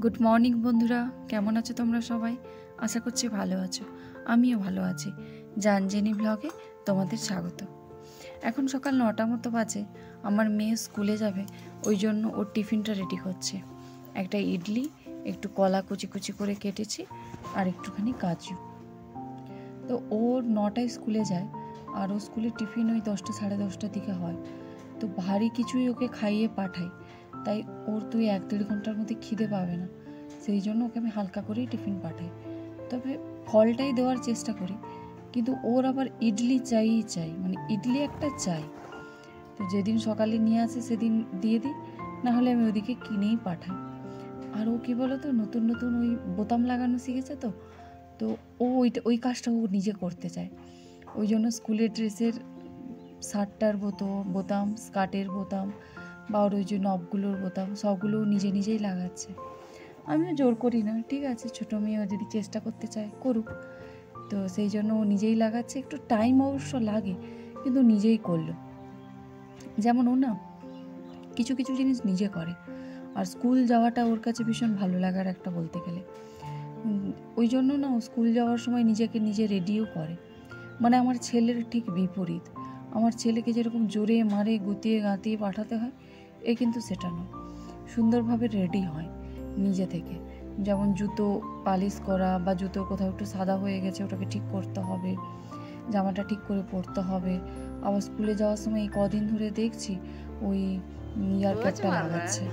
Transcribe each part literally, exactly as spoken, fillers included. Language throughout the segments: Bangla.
গুড মর্নিং বন্ধুরা, কেমন আছো তোমরা সবাই? আশা করছি ভালো আছো। আমিও ভালো আছি। জানজেনি ব্লগে তোমাদের স্বাগত। এখন সকাল নটা মতো বাজে। আমার মেয়ে স্কুলে যাবে, ওই জন্য ওর টিফিনটা রেডি করছে। একটা ইডলি, একটু কলা কুচি কুচি করে কেটেছি, আর একটুখানি কাজু। তো ওর নটায় স্কুলে যায়, আর ও স্কুলের টিফিন ওই দশটা সাড়ে দশটার দিকে হয়। তো ভারী কিছুই ওকে খাইয়ে পাঠাই, তাই ওর তুই এক দেড় ঘন্টার মধ্যে খিদে পাবে না, সেই জন্য ওকে আমি হালকা করেই টিফিন পাঠাই। তবে ফলটাই দেওয়ার চেষ্টা করি, কিন্তু ওর আবার ইডলি চাইই চাই, মানে ইডলি একটা চাই। তো যেদিন সকালে নিয়ে আসে সেদিন দিয়ে দিই, নাহলে আমি ওদিকে কিনেই পাঠাই। আর ও কী বলো তো, নতুন নতুন ওই বোতাম লাগানো শিখেছে, তো তো ও ওইটা ওই কাজটা ও নিজে করতে চায়। ওই জন্য স্কুলের ড্রেসের শার্টটার বোতাম বোতাম স্কার্টের বোতাম বা ওর ওই যে নবগুলোর বোতাম সবগুলো নিজে নিজেই লাগাচ্ছে। আমিও জোর করি না, ঠিক আছে, ছোটো মেয়েও যদি চেষ্টা করতে চায় করুক। তো সেই জন্য ও নিজেই লাগাচ্ছে। একটু টাইম অবশ্য লাগে, কিন্তু নিজেই করলো। যেমন ও না কিছু কিছু জিনিস নিজে করে, আর স্কুল যাওয়াটা ওর কাছে ভীষণ ভালো লাগার একটা বলতে গেলে। ওই জন্য না ও স্কুল যাওয়ার সময় নিজেকে নিজে রেডিও করে। মানে আমার ছেলের ঠিক বিপরীত। আমার ছেলেকে যেরকম জোরে মারে গুতিয়ে গাঁতিয়ে পাঠাতে হয়, এ কিন্তু সেটা নয়, সুন্দরভাবে রেডি হয় নিজে থেকে। যেমন জুতো পালিশ করা, বা জুতো কোথাও একটু সাদা হয়ে গেছে ওটাকে ঠিক করতে হবে, জামাটা ঠিক করে পরতে হবে। আবার স্কুলে যাওয়ার সময় এই কদিন ধরে দেখছি ওই ইয়ার ক্যাপটা লাগাচ্ছে।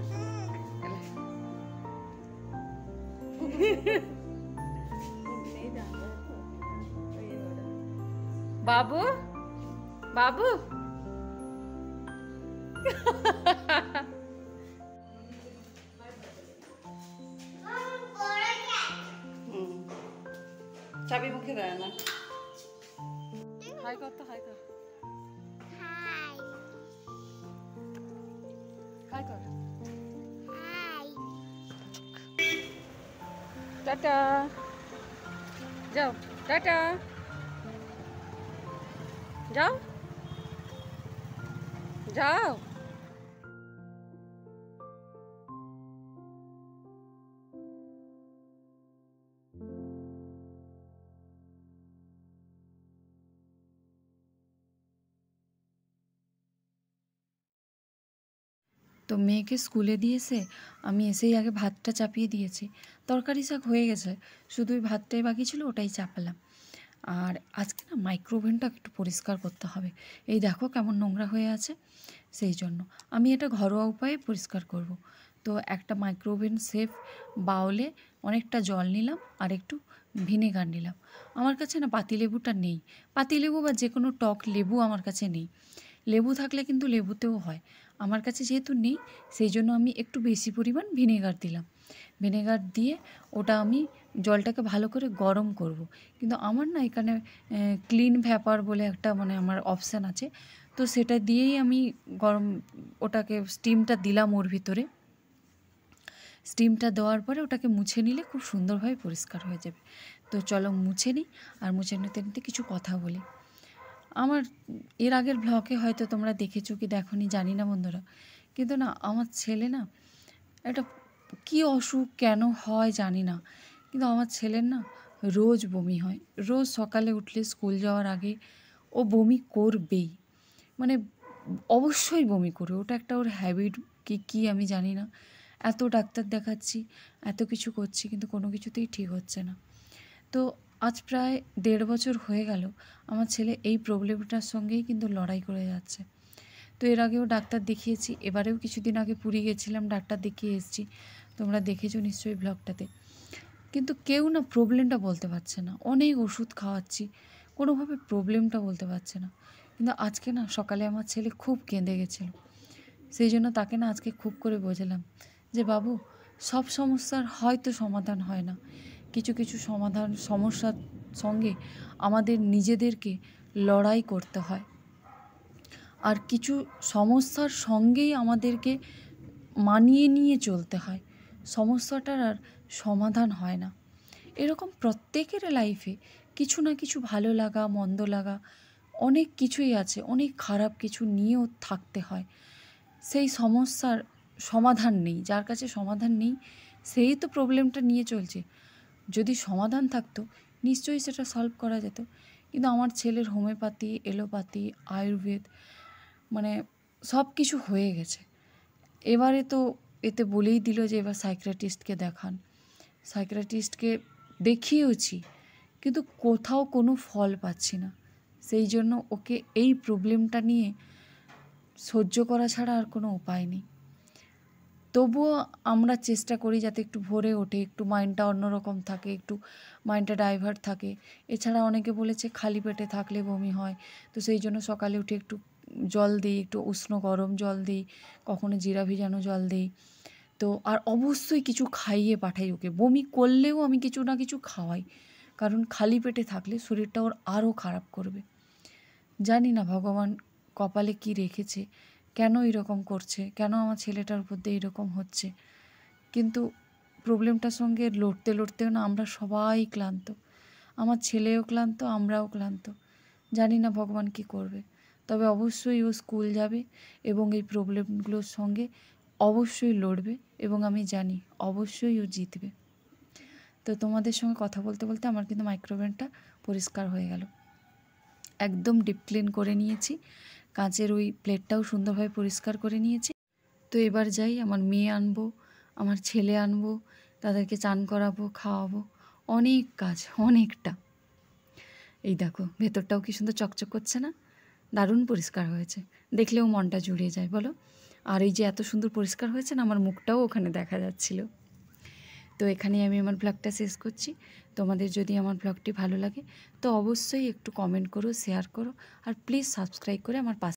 বাবু বাবু চাবি মুখে দেয় না। হাই কর তো, হাই কর, হাই হাই কর, হাই টাটা, যাও, টাটা, যাও যাও। তো মেয়েকে স্কুলে দিয়েছে, আমি এসেই আগে ভাতটা চাপিয়ে দিয়েছি। তরকারি শাক হয়ে গেছে, শুধু ওই ভাতটাই বাকি ছিল, ওটাই চাপালাম। আর আজকে না মাইক্রোওভেনটা একটু পরিষ্কার করতে হবে। এই দেখো কেমন নোংরা হয়ে আছে, সেই জন্য আমি এটা ঘরোয়া উপায়ে পরিষ্কার করব। তো একটা মাইক্রোওভেন সেফ বাউলে অনেকটা জল নিলাম, আর একটু ভিনেগার নিলাম। আমার কাছে না পাতিলেবুটা নেই, পাতিলেবু বা যে কোনো টক লেবু আমার কাছে নেই। লেবু থাকলে কিন্তু লেবুতেও হয়, আমার কাছে যেহেতু নেই, সেই জন্য আমি একটু বেশি পরিমাণ ভিনেগার দিলাম। ভিনেগার দিয়ে ওটা আমি জলটাকে ভালো করে গরম করব। কিন্তু আমার না এখানে ক্লিন ভ্যাপার বলে একটা মানে আমার অপশান আছে, তো সেটা দিয়েই আমি গরম ওটাকে স্টিমটা দিলাম ওর ভিতরে। স্টিমটা দেওয়ার পরে ওটাকে মুছে নিলে খুব সুন্দরভাবে পরিষ্কার হয়ে যাবে। তো চলো মুছে নিই, আর মুছে নিতে নিতে কিছু কথা বলি। আমার এর আগের ব্লগে হয়তো তোমরা দেখেছো কি দেখোনি জানি না বন্ধুরা, কিন্তু না আমার ছেলে না একটা কী অসুখ কেন হয় জানি না, কিন্তু আমার ছেলের না রোজ বমি হয়। রোজ সকালে উঠলে স্কুল যাওয়ার আগে ও বমি করবেই, মানে অবশ্যই বমি করবে। ওটা একটা ওর হ্যাবিট কি কী আমি জানি না। এত ডাক্তার দেখাচ্ছি, এত কিছু করছি, কিন্তু কোনো কিছুতেই ঠিক হচ্ছে না। তো আজ প্রায় দেড় বছর হয়ে গেল আমার ছেলে এই প্রবলেমটার সঙ্গেই কিন্তু লড়াই করে যাচ্ছে। তো এর আগেও ডাক্তার দেখিয়েছি, এবারেও কিছুদিন আগে পুরী গেছিলাম, ডাক্তার দেখিয়ে এসেছি, তোমরা দেখেছো নিশ্চয়ই ব্লগটাতে। কিন্তু কেউ না প্রবলেমটা বলতে পারছে না। অনেক ওষুধ খাওয়াচ্ছি, কোনোভাবে প্রবলেমটা বলতে পারছে না। কিন্তু আজকে না সকালে আমার ছেলে খুব কেঁদে গেছিলো, সেই জন্য তাকে না আজকে খুব করে বোঝালাম যে বাবু, সব সমস্যার হয়তো সমাধান হয় না, কিছু কিছু সমাধান সমস্যার সঙ্গে আমাদের নিজেদেরকে লড়াই করতে হয়, আর কিছু সমস্যার সঙ্গেই আমাদেরকে মানিয়ে নিয়ে চলতে হয়। সমস্যাটার আর সমাধান হয় না। এরকম প্রত্যেকের লাইফে কিছু না কিছু ভালো লাগা মন্দ লাগা অনেক কিছুই আছে, অনেক খারাপ কিছু নিয়েও থাকতে হয়। সেই সমস্যার সমাধান নেই, যার কাছে সমাধান নেই সেই তো প্রবলেমটা নিয়ে চলছে। যদি সমাধান থাকতো নিশ্চয়ই সেটা সলভ করা যেত, কিন্তু আমার ছেলের হোমিওপ্যাথি, এলোপ্যাথি, আয়ুর্বেদ মানে সব কিছু হয়ে গেছে। এবারে তো এতে বলেই দিল যে এবার সাইকিয়াট্রিস্টকে দেখান। সাইকিয়াট্রিস্টকে দেখিয়েওছি, কিন্তু কোথাও কোনো ফল পাচ্ছি না। সেই জন্য ওকে এই প্রবলেমটা নিয়ে সহ্য করা ছাড়া আর কোনো উপায় নেই। তবুও আমরা চেষ্টা করি যাতে একটু ভোরে ওঠে, একটু মাইন্ডটা অন্যরকম থাকে, একটু মাইন্ডটা ডাইভার্ট থাকে। এছাড়া অনেকে বলেছে খালি পেটে থাকলে বমি হয়, তো সেই জন্য সকালে উঠে একটু জল দিই, একটু উষ্ণ গরম জল দিই, কখনো জিরা ভিজানো জল দিই। তো আর অবশ্যই কিছু খাইয়ে পাঠাই ওকে। বমি করলেও আমি কিছু না কিছু খাওয়াই, কারণ খালি পেটে থাকলে শরীরটা ওর আরও খারাপ করবে। জানি না ভগবান কপালে কি রেখেছে, কেন এরকম করছে, কেন আমার ছেলেটার উপর দিয়ে এরকম হচ্ছে। কিন্তু প্রবলেমটার সঙ্গে লড়তে লড়তেও না আমরা সবাই ক্লান্ত। আমার ছেলেও ক্লান্ত, আমরাও ক্লান্ত। জানি না ভগবান কি করবে। তবে অবশ্যই ও স্কুল যাবে এবং এই প্রবলেমগুলোর সঙ্গে অবশ্যই লড়বে, এবং আমি জানি অবশ্যই ও জিতবে। তো তোমাদের সঙ্গে কথা বলতে বলতে আমার কিন্তু মাইক্রোওভেনটা পরিষ্কার হয়ে গেল। একদম ডিপ ক্লিন করে নিয়েছি, কাঁচের ওই প্লেটটাও সুন্দরভাবে পরিষ্কার করে নিয়েছি। তো এবার যাই, আমার মেয়ে আনবো, আমার ছেলে আনবো, তাদেরকে চান করাবো, খাওয়াবো, অনেক কাজ, অনেকটা। এই দেখো ভেতরটাও কি সুন্দর চকচক করছে না? দারুণ পরিষ্কার হয়েছে, দেখলেও মনটা জুড়িয়ে যায় বলো। আর এই যে এত সুন্দর পরিষ্কার হয়েছে না, আমার মুখটাও ওখানে দেখা যাচ্ছিল। তো এখানেই আমি আমার ব্লগটা শেষ করছি। তোমাদের যদি আমার ব্লগটি ভালো লাগে তো অবশ্যই একটু কমেন্ট করো, শেয়ার করো, আর প্লিজ সাবস্ক্রাইব করে আমার পাশে